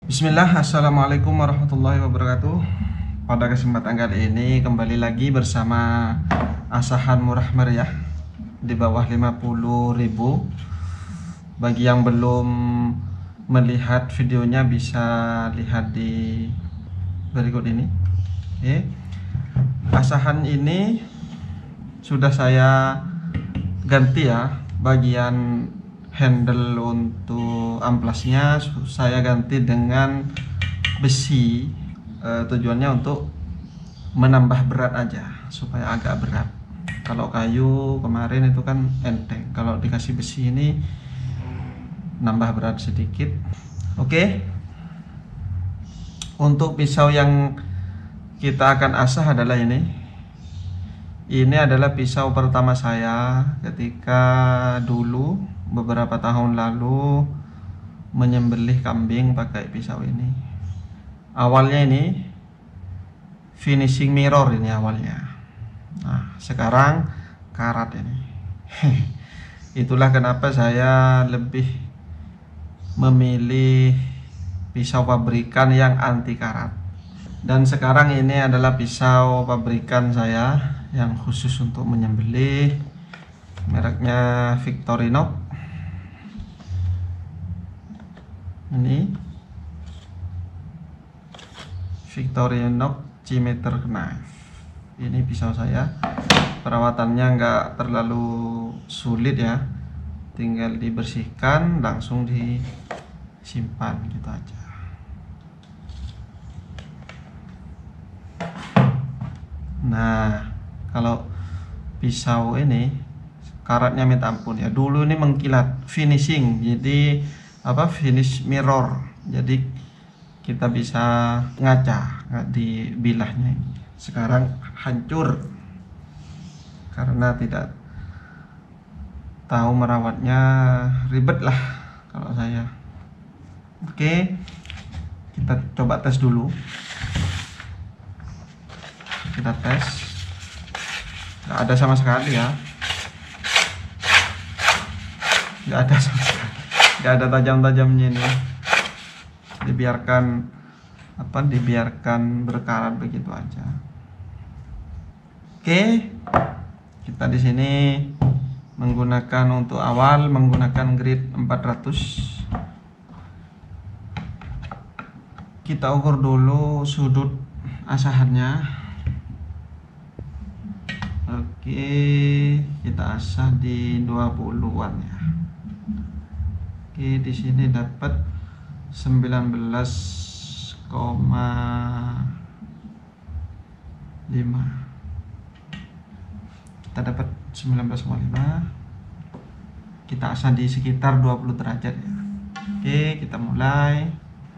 Bismillah, Assalamualaikum warahmatullahi wabarakatuh. Pada kesempatan kali ini kembali lagi bersama Asahan Murah Meriah di bawah 50.000. Bagi yang belum melihat videonya bisa lihat di berikut ini. Oke. Asahan ini sudah saya ganti ya, bagian handle untuk amplasnya saya ganti dengan besi, tujuannya untuk menambah berat aja supaya agak berat. Kalau kayu kemarin itu kan enteng, kalau dikasih besi ini nambah berat sedikit. Oke, untuk pisau yang kita akan asah adalah ini adalah pisau pertama saya ketika dulu beberapa tahun lalu menyembelih kambing pakai pisau ini. Awalnya ini finishing mirror ini awalnya. Nah, sekarang karat ini. Itulah kenapa saya lebih memilih pisau pabrikan yang anti karat. Dan sekarang ini adalah pisau pabrikan saya yang khusus untuk menyembelih, mereknya Victorinox. Ini Victorinox Cimeter Knife. Ini pisau saya, perawatannya nggak terlalu sulit ya, tinggal dibersihkan langsung disimpan gitu aja. Nah, kalau pisau ini karatnya minta ampun ya, dulu ini mengkilat finishing, jadi finish mirror, jadi kita bisa ngaca di bilahnya. Sekarang hancur karena tidak tahu merawatnya, ribet lah kalau saya. Oke, kita coba tes dulu. Kita tes, nggak ada sama sekali ya, nggak ada sama sekali, nggak ada tajam-tajamnya ini. Dibiarkan berkarat begitu aja. Oke, kita di sini menggunakan untuk awal menggunakan grid 400. Kita ukur dulu sudut asahannya. Oke, kita asah di 20-an ya. Oke, di sini dapat 19,5. Kita dapat 19,5. Kita asah di sekitar 20 derajat ya. Oke, kita mulai.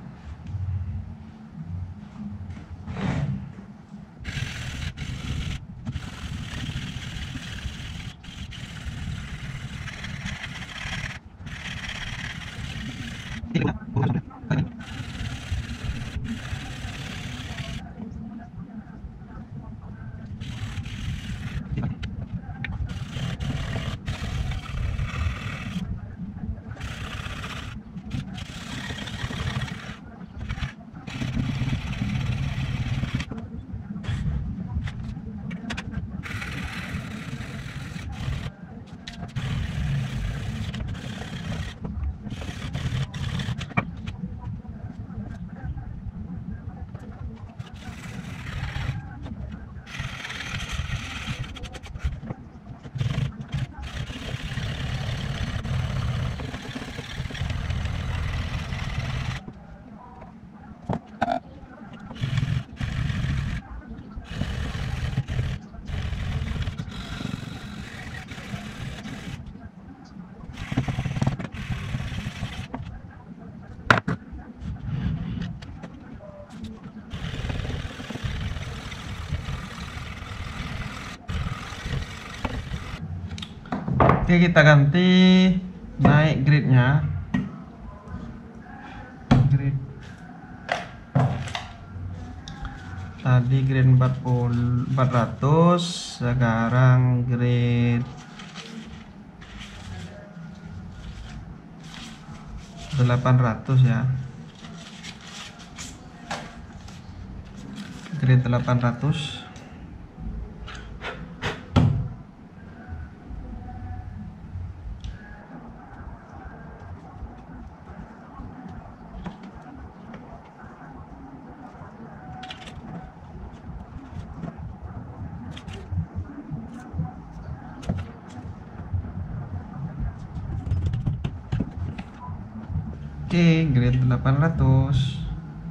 Oke, kita ganti, naik gridnya. Grid tadi grid 400, sekarang grid 800 ya. grade 800. Oke, grade 800.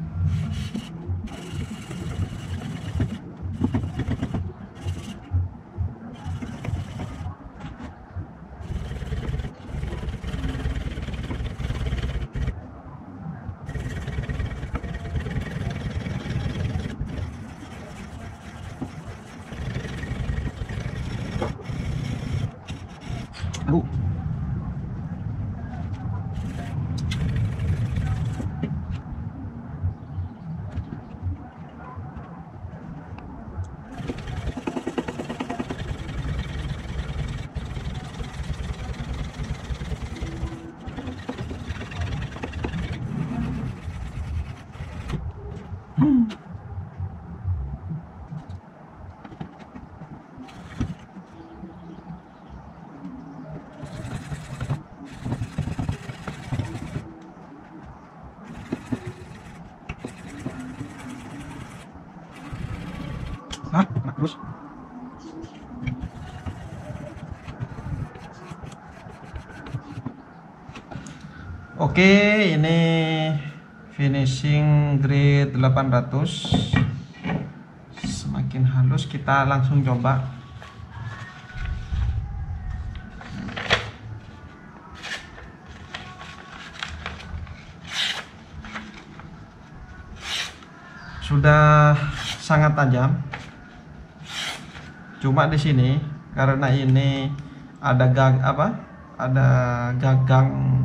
Terus oke, ini finishing grade 800. Semakin halus, kita langsung coba. Sudah sangat tajam. Cuma di sini karena ini ada ada gagang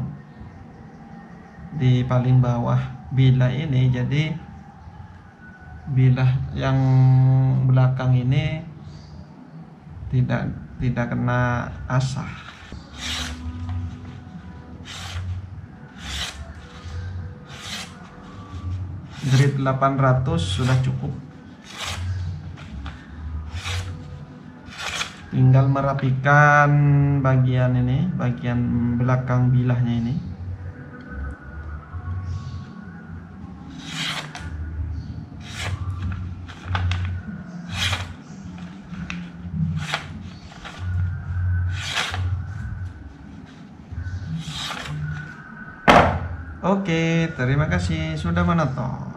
di paling bawah bilah ini, jadi bilah yang belakang ini tidak kena asah. Grade 800 sudah cukup. Tinggal merapikan bagian ini, bagian belakang bilahnya ini. Oke, terima kasih sudah menonton.